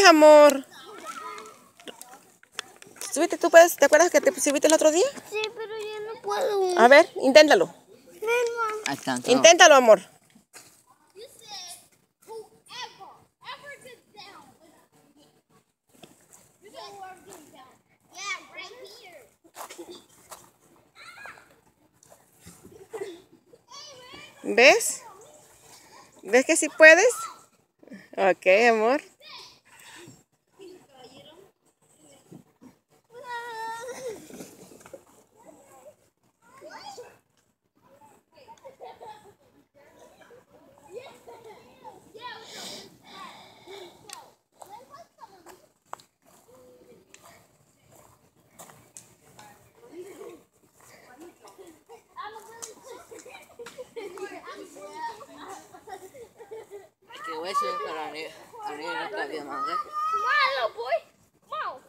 amor. Súbete, ¿tú puedes? ¿Te acuerdas que te subiste el otro día? Sí, pero yo no puedo. A ver, inténtalo. Ven, Inténtalo, amor. ¿Ves? ¿Ves que sí puedes? Ok, amor. Que voy a subir para arriba no cabía más, ¿eh? Come on, little boy. Come on.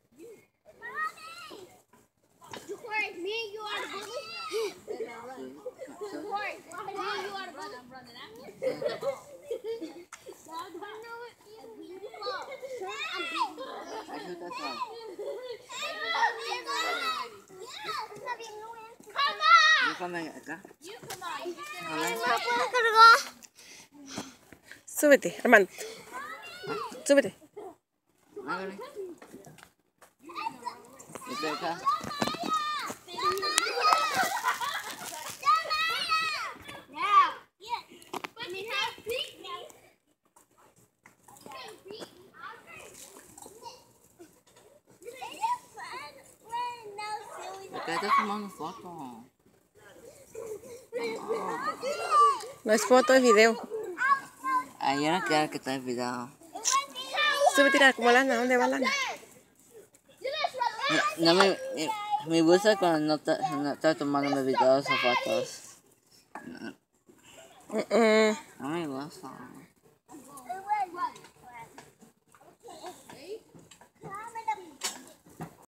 You Corey, me and you are the bully. Corey, me and you are the bully. I'm running after you. Ayuda a déjame acá. Súbete, Armando. Súbete. Hágale. Estoy acá. ¿Por qué estás tomando foto? No es foto, es video. Ay, yo no quiero que estés video. Súbete, tira como lana. ¿Dónde va lana? No me gusta cuando no estoy tomando videos o fotos. No me gusta.